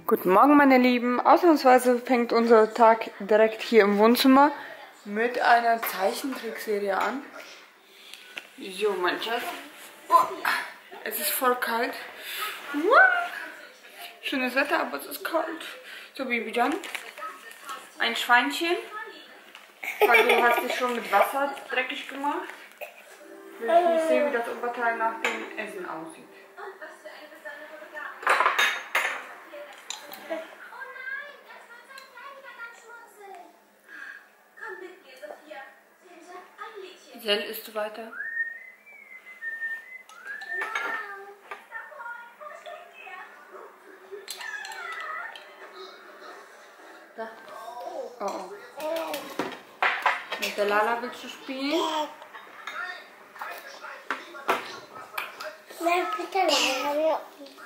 Guten Morgen, meine Lieben. Ausnahmsweise fängt unser Tag direkt hier im Wohnzimmer mit einer Zeichentrickserie an. So, mein Schatz. Oh, es ist voll kalt. Schönes Wetter, aber es ist kalt. So, Baby John. Ein Schweinchen. Weil du hast dich schon mit Wasser dreckig gemacht. Ich will nicht sehen, wie das Oberteil nach dem Essen aussieht. Sel, isst du weiter? Da. Oh, oh. Mit der Lala willst du spielen? Nein, bitte Lala.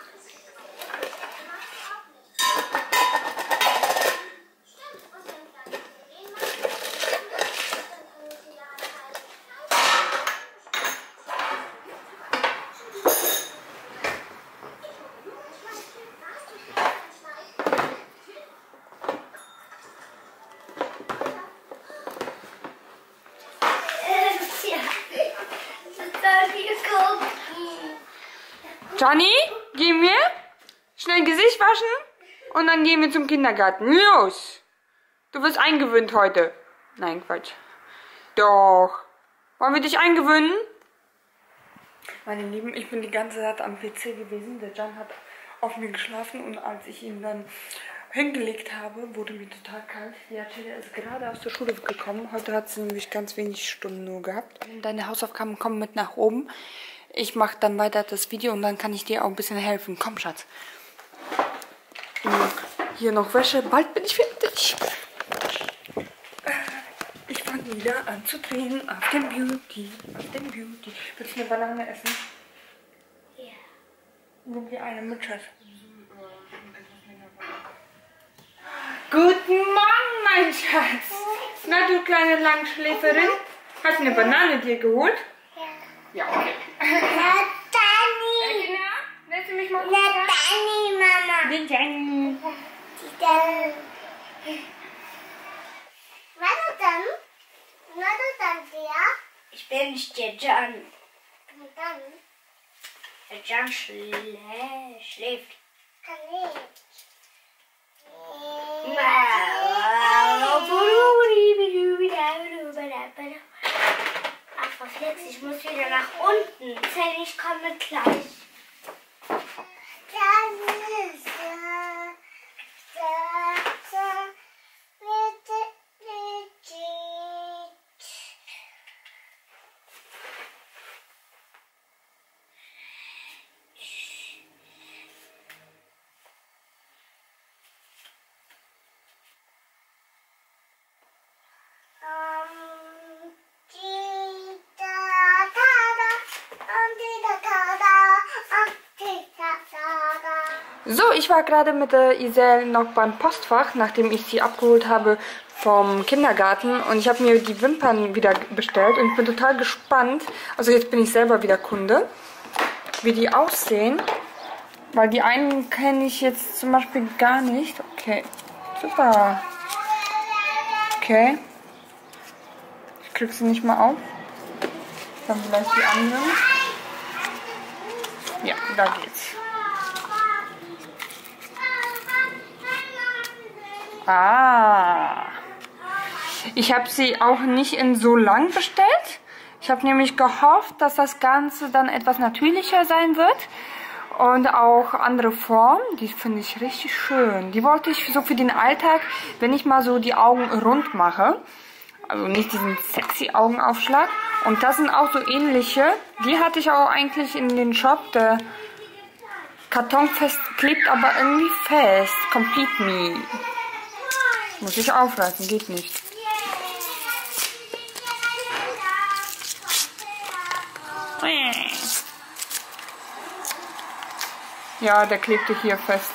Johnny, gehen wir? Schnell Gesicht waschen und dann gehen wir zum Kindergarten. Los! Du wirst eingewöhnt heute. Nein, Quatsch. Doch. Wollen wir dich eingewöhnen? Meine Lieben, ich bin die ganze Zeit am PC gewesen. Der John hat auf mir geschlafen und als ich ihn dann hingelegt habe, wurde mir total kalt. Die Achille ist gerade aus der Schule gekommen. Heute hat sie nämlich ganz wenig Stunden nur gehabt. Deine Hausaufgaben kommen mit nach oben. Ich mache dann weiter das Video und dann kann ich dir auch ein bisschen helfen. Komm, Schatz. Hier noch Wäsche. Bald bin ich fertig. Ich fange wieder an zu drehen auf dem Beauty. Willst du eine Banane essen? Ja. Nimm dir eine mit, Schatz. Guten Morgen, mein Schatz. Na, du kleine Langschläferin. Hast du eine Banane dir geholt? Ja, okay. Danny. Lässt du mich mal Danny, Mama. Den Danny. Was dann, der? Ich bin nicht der John. Und dann? Der John schläft. Kann nicht. Ach, verflixt, ich muss wieder nach unten. Zell, ich komme gleich. So, ich war gerade mit der Isel noch beim Postfach, nachdem ich sie abgeholt habe vom Kindergarten. Und ich habe mir die Wimpern wieder bestellt und ich bin total gespannt. Also jetzt bin ich selber wieder Kunde, wie die aussehen. Weil die einen kenne ich jetzt zum Beispiel gar nicht. Okay, super. Okay. Ich krieg sie nicht mal auf. Dann vielleicht die anderen. Ja, da geht's. Ah. Ich habe sie auch nicht in so lang bestellt. Ich habe nämlich gehofft, dass das Ganze dann etwas natürlicher sein wird. Und auch andere Formen, die finde ich richtig schön. Die wollte ich so für den Alltag, wenn ich mal so die Augen rund mache. Also nicht diesen sexy Augenaufschlag. Und das sind auch so ähnliche. Die hatte ich auch eigentlich in den Shop. Der Karton klebt aber irgendwie fest. Complete Me. Muss ich aufreißen, geht nicht. Ja, der klebte hier fest.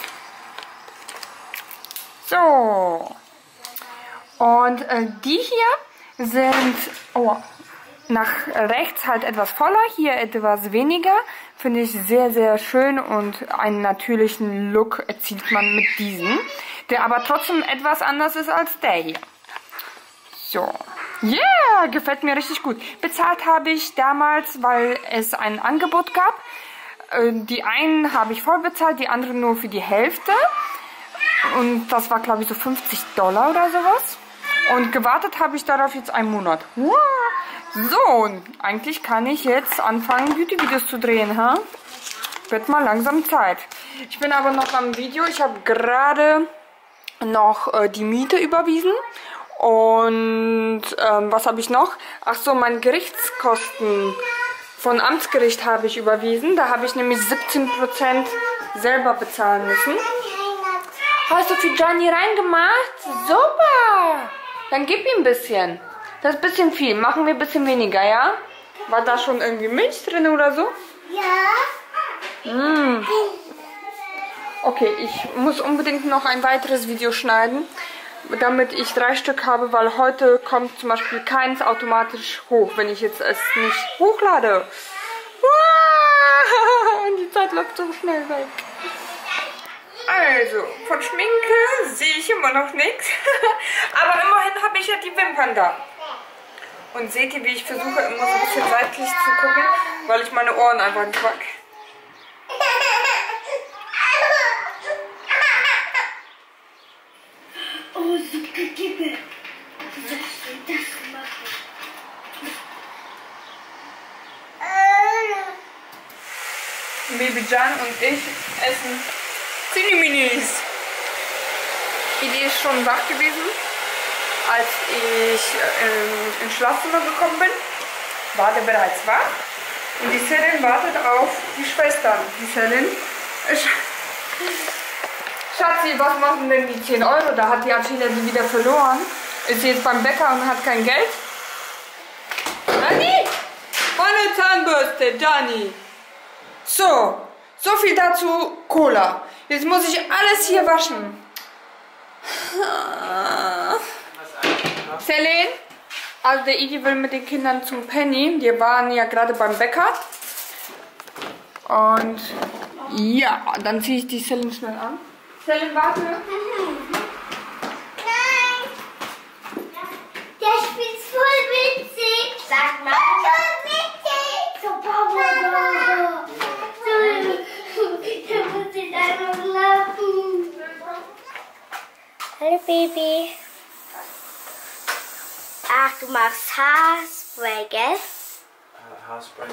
So. Und die hier sind... Oh, nach rechts halt etwas voller, hier etwas weniger. Finde ich sehr, sehr schön und einen natürlichen Look erzielt man mit diesem, der aber trotzdem etwas anders ist als der hier. So, yeah, gefällt mir richtig gut. Bezahlt habe ich damals, weil es ein Angebot gab. Die einen habe ich voll bezahlt, die anderen nur für die Hälfte. Und das war, glaube ich, so $50 oder sowas. Und gewartet habe ich darauf jetzt einen Monat. Wow. So, und eigentlich kann ich jetzt anfangen, Beauty-Videos zu drehen, ha? Wird mal langsam Zeit. Ich bin aber noch am Video. Ich habe gerade noch die Miete überwiesen. Und was habe ich noch? Ach so, meine Gerichtskosten von Amtsgericht habe ich überwiesen. Da habe ich nämlich 17% selber bezahlen müssen. Hast du für Johnny reingemacht? Super! Dann gib ihm ein bisschen. Das ist ein bisschen viel. Machen wir ein bisschen weniger, ja? War da schon irgendwie Milch drin oder so? Ja. Mm. Okay, ich muss unbedingt noch ein weiteres Video schneiden, damit ich 3 Stück habe, weil heute kommt zum Beispiel keins automatisch hoch, wenn ich jetzt es nicht hochlade. Die Zeit läuft so schnell weg. Also, von Schminke sehe ich immer noch nichts. Aber immerhin habe ich ja die Wimpern da. Und seht ihr, wie ich versuche, immer so ein bisschen seitlich zu gucken, weil ich meine Ohren einfach nicht mag. Oh, super, gib. Das machen. Baby Jan und ich essen Cinni-Minis. Die ist schon wach gewesen, als ich ins Schlafzimmer gekommen bin. War der bereits wach. Und die Selin wartet auf die Schwestern. Die Selin, Schatzi, was machen denn die 10 Euro? Da hat die Angela die wieder verloren. Ist sie jetzt beim Bäcker und hat kein Geld? Gianni? Meine Zahnbürste, Gianni. So viel dazu Cola. Jetzt muss ich alles hier waschen. Selin, also der Iggy will mit den Kindern zum Penny. Die waren ja gerade beim Bäcker. Und ja, dann ziehe ich die Selin schnell an. Selin, warte. Nein. Der spielt voll witzig. Sag mal. So witzig. So Baba. Der muss sich einfach lachen. Hallo Baby. Ach, du machst Haarspray, gell? Haarspray.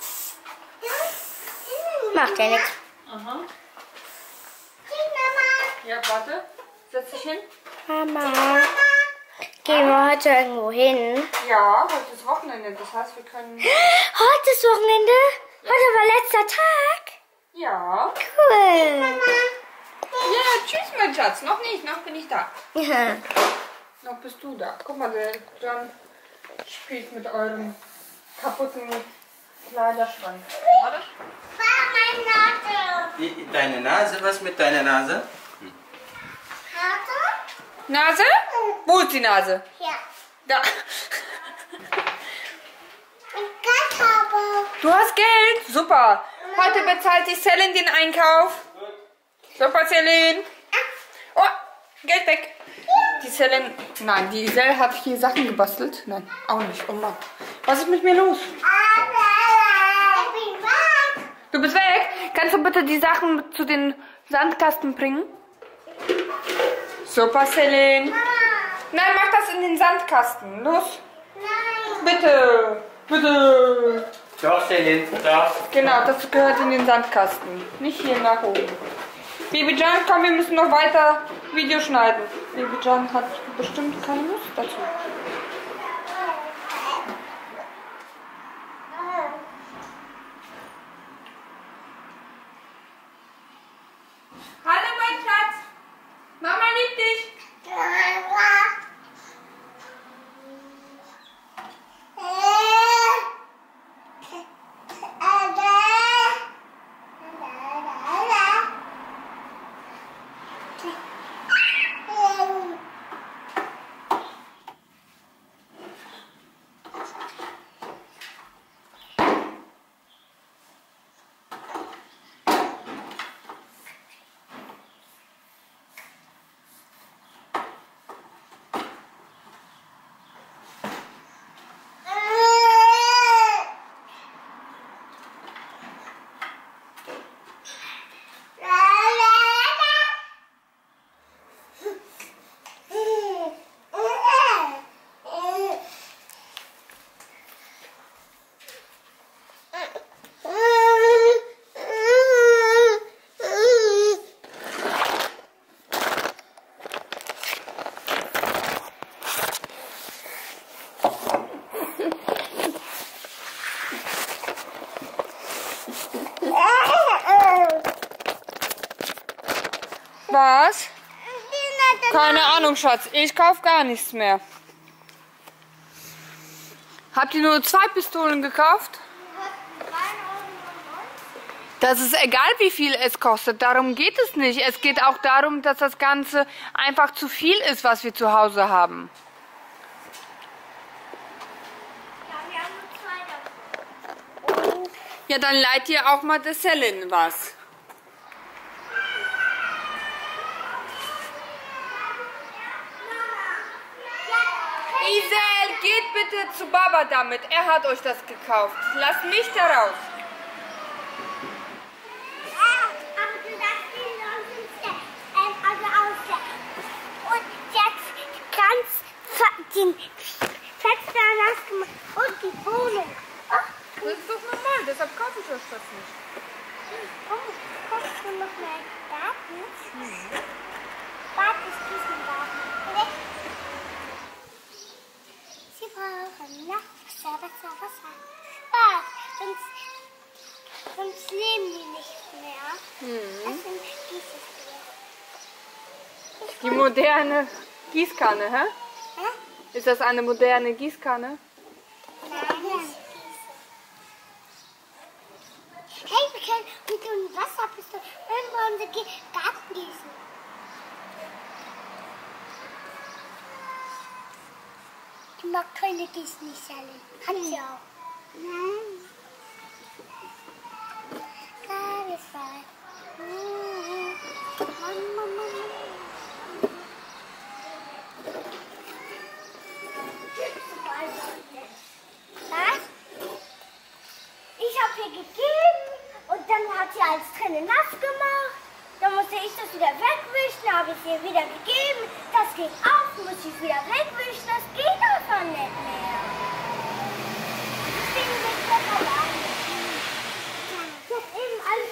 Macht ja nichts. Aha. Ja, warte. Setz dich hin. Mama. Gehen wir heute irgendwo hin? Ja, heute ist Wochenende. Das heißt, wir können... Heute ist Wochenende? Heute war letzter Tag? Ja. Cool. Ja, tschüss, mein Schatz. Noch nicht, noch bin ich da. Ja. Noch bist du da. Guck mal, der John spielt mit eurem kaputten Kleiderschrank. Warte. Deine Nase, was mit deiner Nase? Nase? Wo ist die Nase? Ja. Da. Ich habe. Du hast Geld? Super. Heute bezahlt die Selin den Einkauf. Super, Selin. Oh, Geld weg. Die Selin, nein, die Sel hat hier Sachen gebastelt. Nein, auch nicht. Oh Mann. Was ist mit mir los? Ich bin weg. Du bist weg? Kannst du bitte die Sachen zu den Sandkasten bringen? Super, Selin. Nein, mach das in den Sandkasten. Los. Nein. Bitte. Bitte. Doch, Selin, doch. Genau, das gehört in den Sandkasten. Nicht hier nach oben. Baby Jan, komm, wir müssen noch weiter Video schneiden. Baby Jan hat bestimmt keine Lust dazu. Hallo, mein Schatz. Mama liebt dich. Was? Keine Ahnung, Schatz. Ich kauf gar nichts mehr. Habt ihr nur 2 Pistolen gekauft? Das ist egal, wie viel es kostet. Darum geht es nicht. Es geht auch darum, dass das Ganze einfach zu viel ist, was wir zu Hause haben. Ja, wir haben nur 2 davon. Ja, dann leiht ihr auch mal der Selin was. Isel, geht bitte zu Baba damit. Er hat euch das gekauft. Lasst mich da raus. Aber du darfst ihn also und jetzt ganz den Fenster nass gemacht und die Wohnung. Ach, Das ist doch normal, deshalb kaufe ich euch das nicht. kommst du noch mal in den Garten? Bad ist diesen Garten. Sie brauchen noch Wasser. Bad, sonst leben die nicht mehr. Das sind dieses hier. Die moderne Gießkanne, hä? Hä? Ist das eine moderne Gießkanne? Nein, nicht diese. Hey, wir können mit dem Wasserpistole irgendwo unseren Garten gießen. Ich mag keine Gießen nicht, Sally. Hat sie auch. Nein. Satisfied. Was? Ich habe ihr gegeben und dann hat sie alles drinnen nass gemacht. Dann musste ich das wieder wegwischen, habe ich ihr wieder gegeben. Das geht auf, muss ich wieder wegwischen. Das geht einfach nicht mehr. Deswegen will ich das alleine. Ich habe eben alles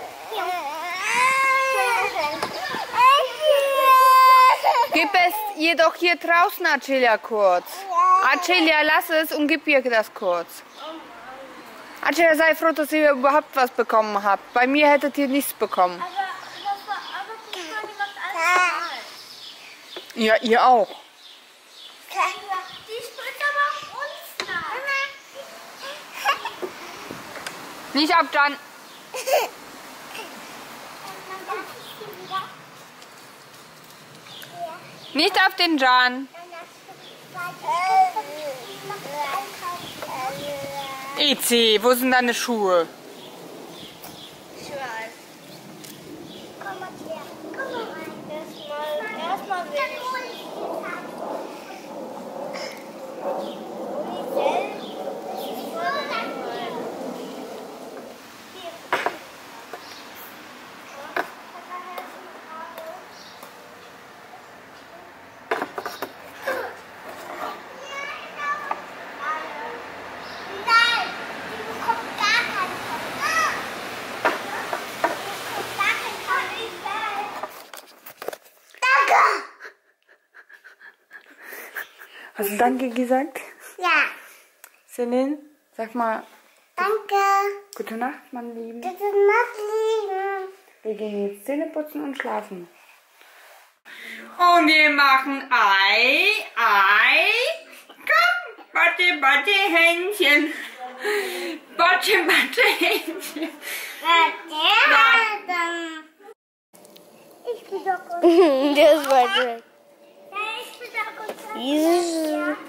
Gib es ihr doch hier draußen, Acilia, kurz. Acilia, lass es und gib ihr das kurz. Acilia, sei froh, dass ihr überhaupt was bekommen habt. Bei mir hättet ihr nichts bekommen. Aber die macht alles normal. Ja, ihr auch. Die spritzt aber auf uns nach. Nicht ab dann. Nicht auf den Jan. Izi, wo sind deine Schuhe? Komm mal her. Komm mal rein. Erstmal will ich. Hast du Danke gesagt? Ja, Selin, sag mal danke. gute Nacht, meine Lieben. Gute Nacht, Lieben. Wir gehen jetzt Zähne putzen und schlafen. Und wir machen Ei. Komm, Batte, Händchen. Batte, Händchen. Ich bin doch gut. Das war direkt. Ich bin doch gut. Jesus.